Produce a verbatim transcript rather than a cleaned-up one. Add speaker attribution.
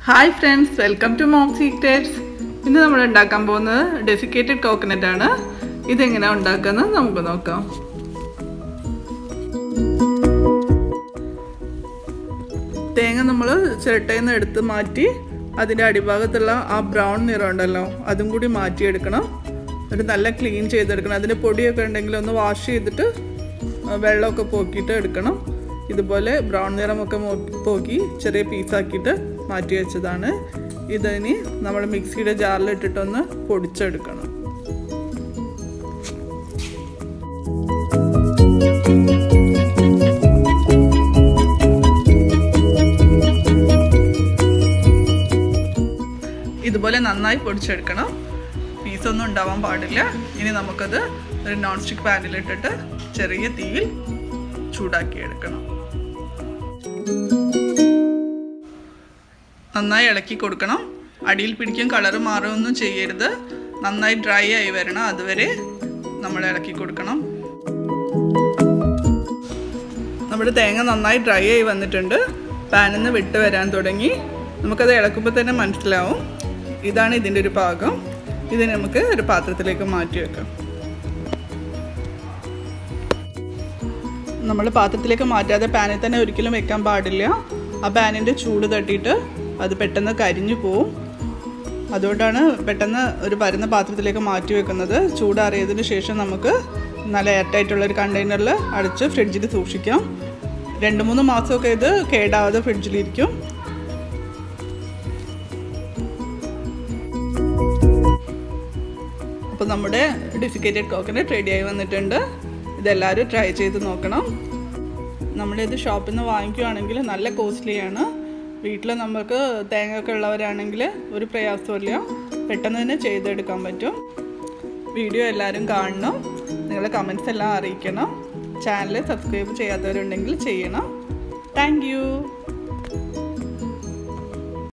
Speaker 1: Hi friends, welcome to Mom Secrets. ഇന്ന് നമ്മൾ ഉണ്ടാക്കാൻ പോകുന്നത് ഡെസിക്കേറ്റഡ് കോക്കനട്ട് ആണ്. ഇതെങ്ങനെ ഉണ്ടാക്കുന്നത് നമുക്ക് നോക്കാം. തേങ്ങ നമ്മൾ ചിരട്ടയിൽ നിന്ന് എടുത്ത് മാറ്റി അതിൻ്റെ അടിഭാഗത്തുള്ള ആ ബ്രൗൺ നിറം ഉണ്ടല്ലോ അതും കൂടി മാറ്റിയെടുക്കണം. ഒരു നല്ല ക്ലീൻ ചെയ്തെടുക്കണം. അതിൻ്റെ പൊടിയൊക്കെ ഉണ്ടെങ്കിൽ ഒന്ന് വാഷ് ചെയ്തിട്ട് വെള്ളമൊക്കെ പോക്കിയിട്ട് എടുക്കണം. ഇതുപോലെ ബ്രൗൺ നിറമൊക്കെ പോക്കി ചെറിയ പീസാക്കിയിട്ട് മാറ്റി വെച്ചതാണ്. ഇതിനി നമ്മൾ മിക്സിയുടെ ജാറിൽ ഇട്ടിട്ടൊന്ന് പൊടിച്ചെടുക്കണം. ഇതുപോലെ നന്നായി പൊടിച്ചെടുക്കണം. പീസൊന്നും ഉണ്ടാവാൻ പാടില്ല. ഇനി നമുക്കത് ഒരു നോൺ സ്റ്റിക്ക് പാനിലിട്ടിട്ട് ചെറിയ തീയിൽ ചൂടാക്കിയെടുക്കണം. നന്നായി ഇളക്കി കൊടുക്കണം. അടിയിൽ പിടിക്കും, കളറ് മാറുകയൊന്നും ചെയ്യരുത്. നന്നായി ഡ്രൈ ആയി വരണം. അതുവരെ നമ്മൾ ഇളക്കി കൊടുക്കണം. നമ്മുടെ തേങ്ങ നന്നായി ഡ്രൈ ആയി വന്നിട്ടുണ്ട്. പാനിൽ നിന്ന് വിട്ട് വരാൻ തുടങ്ങി. നമുക്കത് ഇളക്കുമ്പോൾ തന്നെ മനസ്സിലാവും. ഇതാണ് ഇതിൻ്റെ ഒരു പാകം. ഇത് നമുക്ക് ഒരു പാത്രത്തിലേക്ക് മാറ്റി വെക്കാം. നമ്മൾ പാത്രത്തിലേക്ക് മാറ്റാതെ പാനിൽ തന്നെ ഒരിക്കലും വെക്കാൻ പാടില്ല. ആ പാനിൻ്റെ ചൂട് തട്ടിയിട്ട് അത് പെട്ടെന്ന് കരിഞ്ഞു പോവും. അതുകൊണ്ടാണ് പെട്ടെന്ന് ഒരു പരന്ന പാത്രത്തിലേക്ക് മാറ്റി വെക്കുന്നത്. ചൂടാറിയതിന് ശേഷം നമുക്ക് നല്ല എയർടൈറ്റുള്ളൊരു കണ്ടെയ്നറിൽ അടച്ച് ഫ്രിഡ്ജിൽ സൂക്ഷിക്കാം. രണ്ട് മൂന്ന് മാസമൊക്കെ ഇത് കേടാവാതെ ഫ്രിഡ്ജിലിരിക്കും. അപ്പോൾ നമ്മുടെ ഡെസിക്കേറ്റഡ് കോക്കനട്ട് റെഡിയായി വന്നിട്ടുണ്ട്. ഇതെല്ലാവരും ട്രൈ ചെയ്ത് നോക്കണം. നമ്മളിത് ഷോപ്പിൽ നിന്ന് വാങ്ങിക്കുകയാണെങ്കിൽ നല്ല കോസ്റ്റ്ലിയാണ്. വീട്ടിൽ നമുക്ക് തേങ്ങ ഒക്കെ ഉള്ളവരാണെങ്കിൽ ഒരു പ്രയാസമില്ല, പെട്ടെന്ന് തന്നെ ചെയ്തെടുക്കാൻ പറ്റും. വീഡിയോ എല്ലാവരും കാണണം. നിങ്ങളുടെ കമൻറ്റ്സ് എല്ലാം അറിയിക്കണം. ചാനൽ സബ്സ്ക്രൈബ് ചെയ്യാത്തവരുണ്ടെങ്കിൽ ചെയ്യണം. Thank U.